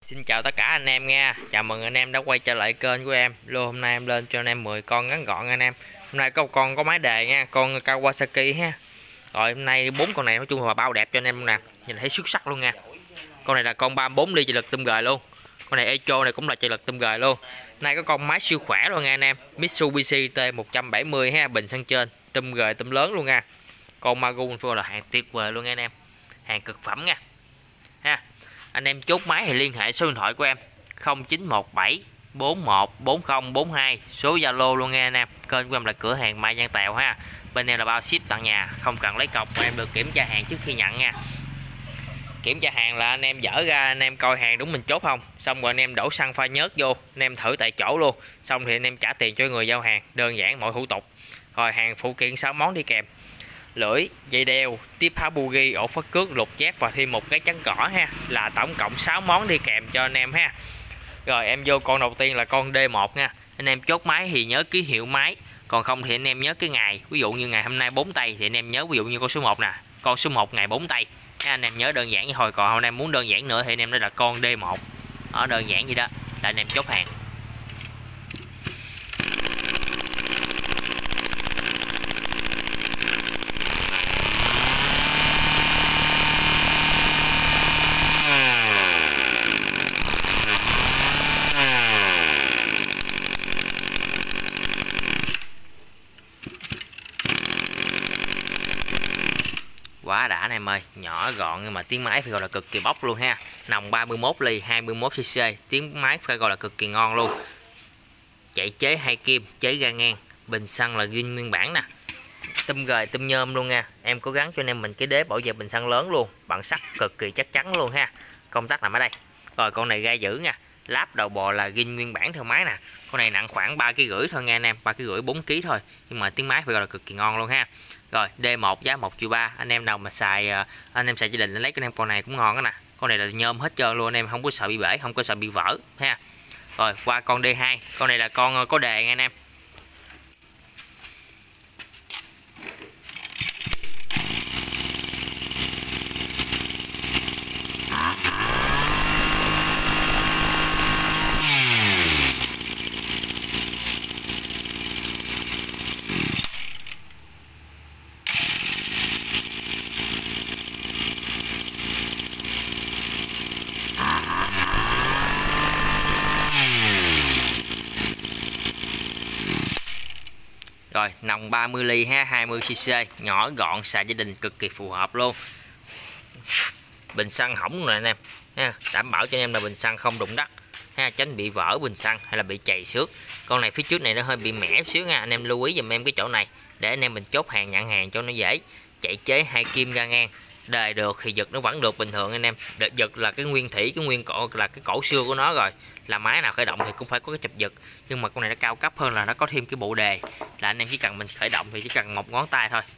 Xin chào tất cả anh em nha. Chào mừng anh em đã quay trở lại kênh của em. Lô hôm nay em lên cho anh em 10 con ngắn gọn anh em. Hôm nay có một con có máy đề nha, con Kawasaki ha. Rồi hôm nay 4 con này nói chung là bao đẹp cho anh em nè. Nhìn thấy xuất sắc luôn nha. Con này là con 34 ly chạy lực tôm gời luôn. Con này Echo này cũng là chạy lực tôm gời luôn. Nay có con máy siêu khỏe luôn nha anh em. Mitsubishi T170 ha, bình xăng trên, tôm gời tôm lớn luôn nha. Con Magun là hàng tuyệt vời luôn nha anh em. Hàng cực phẩm nha. Ha. Anh em chốt máy thì liên hệ số điện thoại của em 0917 414042, số Zalo luôn nghe anh em. Kênh của em là cửa hàng Mai Văn Tèo ha. Bên em là bao ship tận nhà, không cần lấy cọc mà em được kiểm tra hàng trước khi nhận nha. Kiểm tra hàng là anh em dỡ ra, anh em coi hàng đúng mình chốt không, xong rồi anh em đổ xăng pha nhớt vô, anh em thử tại chỗ luôn, xong thì anh em trả tiền cho người giao hàng, đơn giản mọi thủ tục. Rồi hàng phụ kiện 6 món đi kèm: lưỡi, dây đeo, tiếp phá bugi, ổ phất cước, lục giác và thêm một cái chắn cỏ ha, là tổng cộng 6 món đi kèm cho anh em ha. Rồi em vô con đầu tiên là con D1 nha. Anh em chốt máy thì nhớ ký hiệu máy, còn không thì anh em nhớ cái ngày, ví dụ như ngày hôm nay 4 tây thì anh em nhớ ví dụ như con số 1 nè, con số 1 ngày 4 tây ha, anh em nhớ đơn giản như thôi. Còn anh em muốn đơn giản nữa thì anh em đây là con D1, ở đơn giản vậy đó là anh em chốt hàng. Quá đã anh em ơi, nhỏ gọn nhưng mà tiếng máy phải gọi là cực kỳ bốc luôn ha. Nòng 31 ly 21cc, tiếng máy phải gọi là cực kỳ ngon luôn. Chạy chế 2 kim, chế ga ngang, bình xăng là zin nguyên bản nè. Tôm gời tôm nhôm luôn nha. Em cố gắng cho anh em mình cái đế bảo vệ bình xăng lớn luôn, bản sắt cực kỳ chắc chắn luôn ha. Công tắc nằm ở đây. Rồi con này ga giữ nha. Láp đầu bò là zin nguyên bản theo máy nè. Con này nặng khoảng 3,5 kg thôi nha anh em, 3,5 kg 4 kg thôi, nhưng mà tiếng máy phải gọi là cực kỳ ngon luôn ha. Rồi D1 giá 1,3 triệu, anh em nào mà xài anh em xài gia đình lấy cái em con này cũng ngon đó nè. Con này là nhôm hết trơn luôn, anh em không có sợ bị bể, không có sợ bị vỡ ha. Rồi qua con D2, con này là con có đề nha anh em. Rồi nòng 30 ly ha, 20cc, nhỏ gọn, xài gia đình cực kỳ phù hợp luôn. Bình xăng hỏng rồi anh em ha, đảm bảo cho anh em là bình xăng không đụng đất ha, tránh bị vỡ bình xăng hay là bị chày xước. Con này phía trước này nó hơi bị mẻ xíu nha, anh em lưu ý giùm em cái chỗ này để anh em mình chốt hàng nhận hàng cho nó dễ. Chạy chế 2 kim ga ngang, đề được thì giật nó vẫn được bình thường anh em. Giật là cái nguyên thủy, cái nguyên cổ là cái cổ xưa của nó rồi, là máy nào khởi động thì cũng phải có cái chụp giật, nhưng mà con này nó cao cấp hơn là nó có thêm cái bộ đề, là anh em chỉ cần mình khởi động thì chỉ cần một ngón tay thôi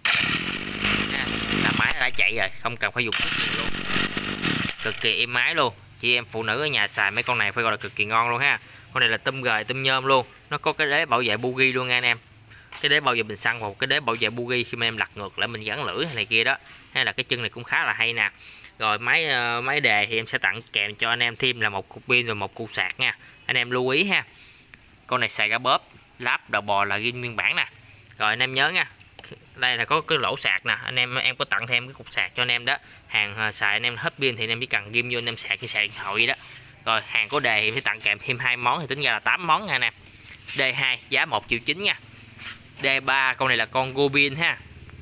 là máy đã chạy rồi, không cần phải dùng rất nhiều luôn, cực kỳ êm ái luôn. Chị em phụ nữ ở nhà xài mấy con này phải gọi là cực kỳ ngon luôn ha. Con này là tôm gời tôm nhôm luôn, nó có cái đế bảo vệ bugi luôn nha anh em, cái đế bảo vệ bình xăng và một cái đế bảo vệ bugi khi mà em lật ngược lại mình gắn lưỡi này kia đó, hay là cái chân này cũng khá là hay nè. Rồi máy đề thì em sẽ tặng kèm cho anh em thêm là một cục pin và một cục sạc nha, anh em lưu ý ha. Con này xài ga bóp, láp đầu bò là zin nguyên bản nè. Rồi anh em nhớ nha, đây là có cái lỗ sạc nè, anh em có tặng thêm cái cục sạc cho anh em đó. Hàng xài anh em hết pin thì anh em chỉ cần ghim vô anh em sạc như sạc điện thoại vậy đó. Rồi hàng có đề thì phải tặng kèm thêm 2 món thì tính ra là 8 món nha anh em. D2 giá 1,9 triệu nha. D3 con này là con Gobin ha.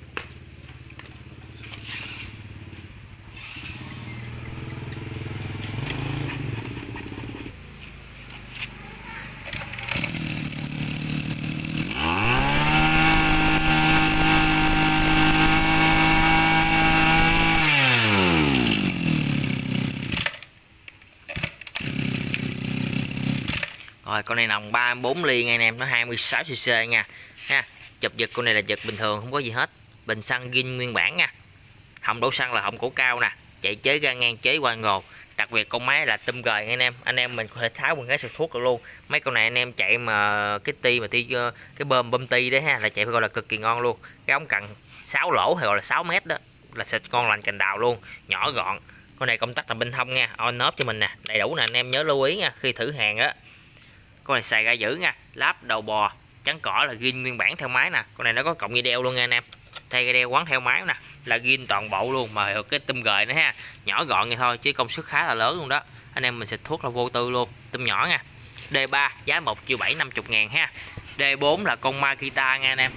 Rồi con này nòng 34 ly nha anh em, nó 26cc nha ha. Chụp giật con này là giật bình thường không có gì hết, bình xăng zin nguyên bản nha, họng đổ xăng là họng cổ cao nè, chạy chế ga ngang, chế qua ngồ. Đặc biệt con máy là tôm gời nha anh em mình có thể tháo quần cái sạc thuốc được luôn. Mấy con này anh em chạy mà cái ti mà ti cái bơm ti đấy ha, là chạy phải gọi là cực kỳ ngon luôn. Cái ống cần 6 lỗ hay gọi là 6 mét đó là xịt ngon lành cành đào luôn, nhỏ gọn. Con này công tắc là bên hông nha, on off cho mình nè, đầy đủ nè anh em nhớ lưu ý nha khi thử hàng á. Con này xài ga dữ nha, láp đầu bò trắng cỏ là zin nguyên bản theo máy nè. Con này nó có cộng dây đeo luôn nha anh em, thay ga đeo quán theo máy nè, là zin toàn bộ luôn, mà cái tum gời nữa ha, nhỏ gọn vậy thôi chứ công suất khá là lớn luôn đó. Anh em mình xịt thuốc là vô tư luôn, tum nhỏ nha. D3 giá 1.750.000 ha. D4 là con Makita nha anh em.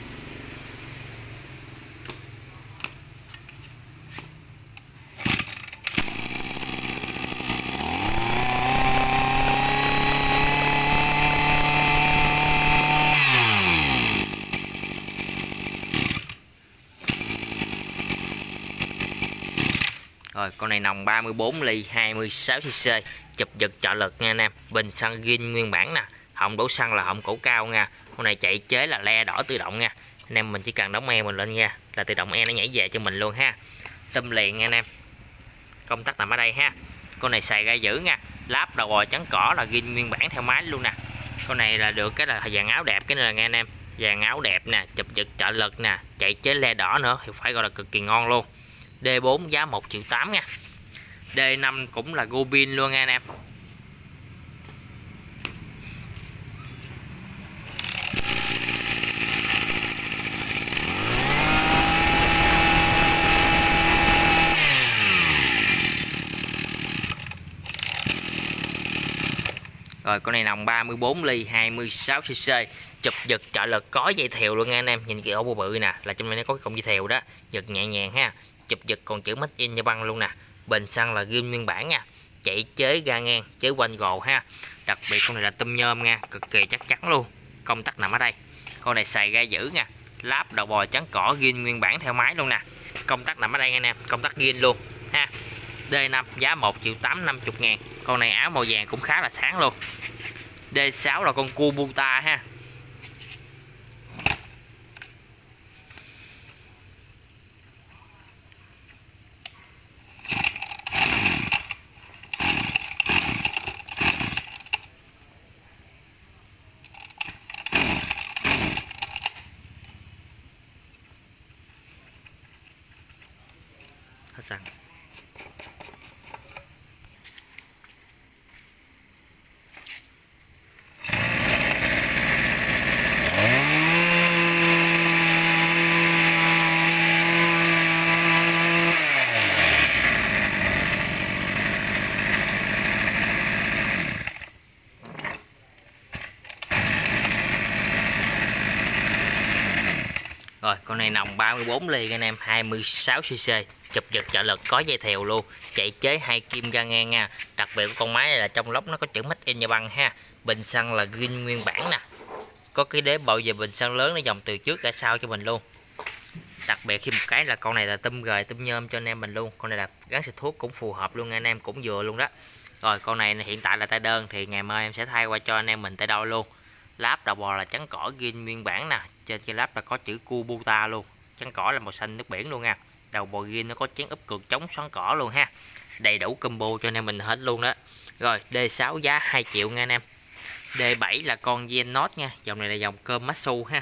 Rồi con này nòng 34 ly 26cc, chụp giật trợ lực nha anh em, bình xăng zin nguyên bản nè, họng đổ xăng là họng cổ cao nha. Con này chạy chế là le đỏ tự động nha. Anh em mình chỉ cần đóng e mình lên nha là tự động e nó nhảy về cho mình luôn ha. Tâm liền nha anh em. Công tắc nằm ở đây ha. Con này xài ga dữ nha, láp đầu bò trắng cỏ là zin nguyên bản theo máy luôn nè. Con này là được cái là dàn áo đẹp, cái này là nghe anh em, dàn áo đẹp nè, chụp giật trợ lực nè, chạy chế le đỏ nữa thì phải gọi là cực kỳ ngon luôn. D4 giá 1.800.000 nha. D5 cũng là Gobin luôn nha anh em. Rồi con này nòng 34 ly 26cc, chụp giật trợ lực có dây thèo luôn nha anh em. Nhìn cái ổ bự bự nè, là trong này nó có cái cọng dây thèo đó, giật nhẹ nhàng ha. Chụp giật còn chữ Made in Japan luôn nè. Bình xăng là zin nguyên bản nha, chạy chế ga ngang, chế quanh gồ ha. Đặc biệt con này là tôm nhôm nha, cực kỳ chắc chắn luôn. Công tắc nằm ở đây. Con này xài ga dữ nha, láp đầu bò trắng cỏ zin nguyên bản theo máy luôn nè. Công tắc nằm ở đây nha anh em, công tắc zin luôn ha. D5 giá 1.850.000. Con này áo màu vàng cũng khá là sáng luôn. D6 là con Kubota ha. Hết xăng. Rồi con này nòng 34 ly anh em, 26cc, chụp giật trợ lực có dây thèo luôn, chạy chế 2 kim ga ngang nha. Đặc biệt của con máy này là trong lốc nó có chữ Made in Japan ha. Bình xăng là zin nguyên bản nè, có cái đế bảo vệ bình xăng lớn nó dòng từ trước cả sau cho mình luôn. Đặc biệt khi một cái là con này là tôm gời tôm nhôm cho anh em mình luôn. Con này là gắn xịt thuốc cũng phù hợp luôn anh em, cũng vừa luôn đó. Rồi con này hiện tại là tay đơn, thì ngày mai em sẽ thay qua cho anh em mình tay đôi luôn. Láp đầu bò là trắng cỏ zin nguyên bản nè, trên cái láp là có chữ Kubota luôn, trắng cỏ là màu xanh nước biển luôn nha. Đầu bò zin nó có chén úp cực chống xoắn cỏ luôn ha, đầy đủ combo cho anh em mình hết luôn đó. Rồi D6 giá 2 triệu nha anh em. D7 là con Genos nha, dòng này là dòng cơm Matsu ha.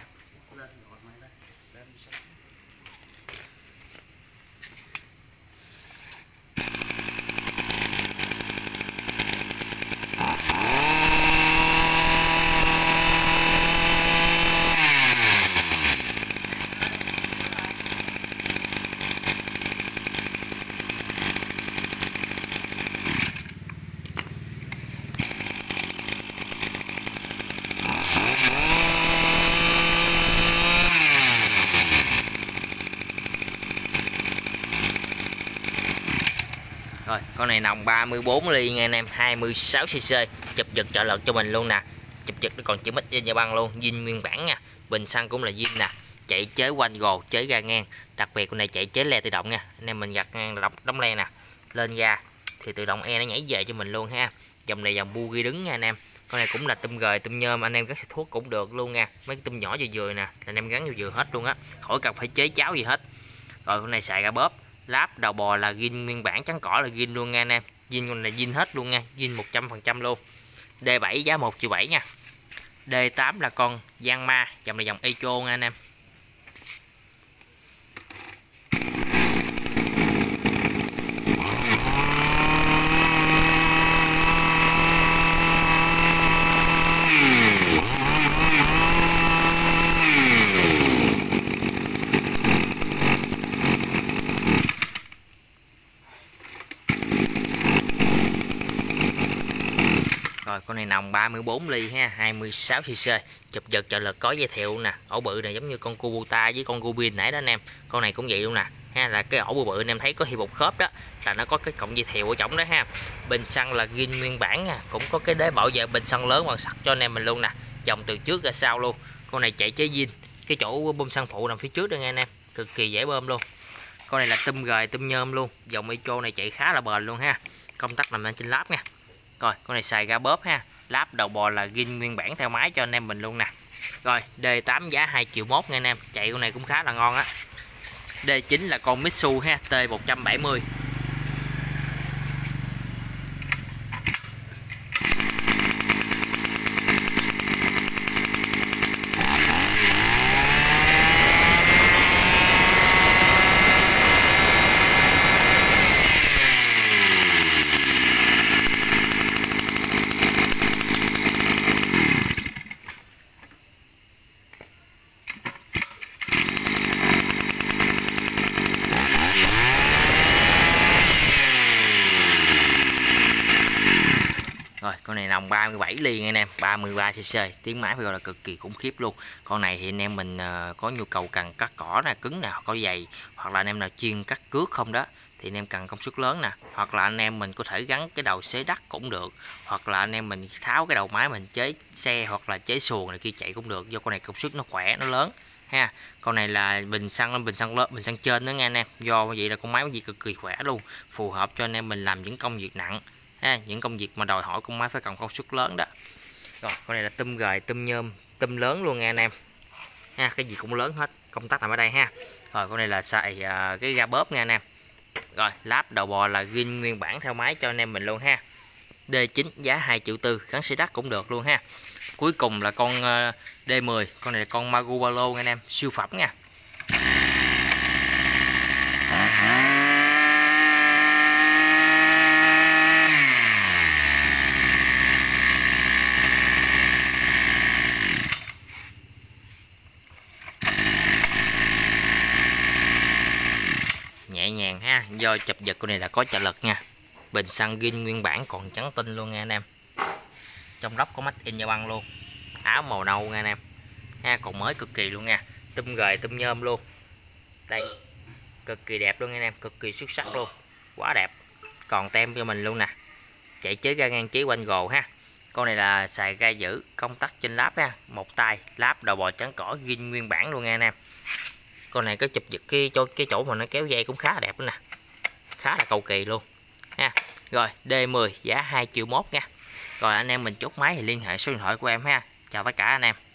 Rồi con này nòng 34 ly nha anh em, 26cc, chụp giật trợ lực cho mình luôn nè. Chụp giật nó còn chữ Made in Japan luôn, zin nguyên bản nha. Bình xăng cũng là zin nè, chạy chế quanh gồ, chế ga ngang. Đặc biệt con này chạy chế le tự động nha. Anh em mình gặt ngang đóng le nè, lên ga thì tự động e nó nhảy về cho mình luôn ha. Dòng này dòng bugi đứng nha anh em. Con này cũng là tôm gời tôm nhôm, anh em gắn xịt thuốc cũng được luôn nha. Mấy cái tôm nhỏ vừa vừa nè, anh em gắn vừa hết luôn á, khỏi cần phải chế cháo gì hết. Rồi con này xài ga bóp, láp đầu bò là zin nguyên bản, trắng cỏ là zin luôn nha anh em. Zin con này zin hết luôn nha, zin 100% luôn. D7 giá 1.700.000 nha. D8 là con Yanma, dòng này dòng Echo nha anh em. Rồi con này nòng 34 ly ha, 26cc, chụp giật trợ lực có giới thiệu nè, ổ bự này giống như con Kubota với con Gubin nãy đó anh em. Con này cũng vậy luôn nè ha, là cái ổ bự bự anh em thấy có hiệp một khớp đó là nó có cái cọng dây thèo ở trong đó ha. Bình xăng là zin nguyên bản nha, cũng có cái đế bảo vệ bình xăng lớn bằng sắt cho anh em mình luôn nè, dòng từ trước ra sau luôn. Con này chạy chế zin, cái chỗ bơm xăng phụ nằm phía trước đó nghe anh em, cực kỳ dễ bơm luôn. Con này là tum gời tum nhôm luôn, dòng Echo này chạy khá là bền luôn ha. Công tắc nằm trên láp nha. Rồi con này xài ga bóp ha, láp đầu bò là zin nguyên bản theo máy cho anh em mình luôn nè. Rồi D8 giá 2,1 triệu nha anh em, chạy con này cũng khá là ngon á. D9 là con Mitsu ha, T170. Rồi con này nòng 37 ly nha anh em, 33cc, tiếng máy phải gọi là cực kỳ khủng khiếp luôn. Con này thì anh em mình có nhu cầu cần cắt cỏ nè, cứng nè, có dày, hoặc là anh em nào chuyên cắt cước không đó thì anh em cần công suất lớn nè, hoặc là anh em mình có thể gắn cái đầu xế đất cũng được, hoặc là anh em mình tháo cái đầu máy mình chế xe hoặc là chế xuồng này kia chạy cũng được, do con này công suất nó khỏe, nó lớn ha. Con này là bình xăng lớn, bình xăng trên nữa nha anh em, do vậy là con máy gì cực kỳ khỏe luôn, phù hợp cho anh em mình làm những công việc nặng ha, những công việc mà đòi hỏi con máy phải cần công suất lớn đó. Rồi con này là tum gời tum nhôm, tum lớn luôn nha anh em ha, cái gì cũng lớn hết, công tắc nằm ở đây ha. Rồi con này là xài cái ga bóp nha anh em. Rồi láp đầu bò là zin nguyên bản theo máy cho anh em mình luôn ha. D9 giá 2,4 triệu, gắn xi đắt cũng được luôn ha. Cuối cùng là con D10, con này là con Magubalo nha anh em, siêu phẩm nha. Nhẹ nhàng ha, do chụp giật con này là có trợ lực nha. Bình xăng zin nguyên bản còn trắng tinh luôn nha anh em, trong lốc có mắt in da băng luôn, áo màu nâu nha anh em ha, còn mới cực kỳ luôn nha. Tum gời tum nhôm luôn, đây cực kỳ đẹp luôn nha anh em, cực kỳ xuất sắc luôn, quá đẹp, còn tem cho mình luôn nè, chạy chế ga ngang chế quanh gồ ha. Con này là xài ga giữ, công tắc trên láp ha, một tay, láp đầu bò trắng cỏ zin nguyên bản luôn nha anh em. Con này có chụp giật cái chỗ mà nó kéo dây cũng khá là đẹp nữa nè, khá là cầu kỳ luôn ha. Rồi D10 giá 2,1 triệu nha. Rồi anh em mình chốt máy thì liên hệ số điện thoại của em ha. Chào tất cả anh em.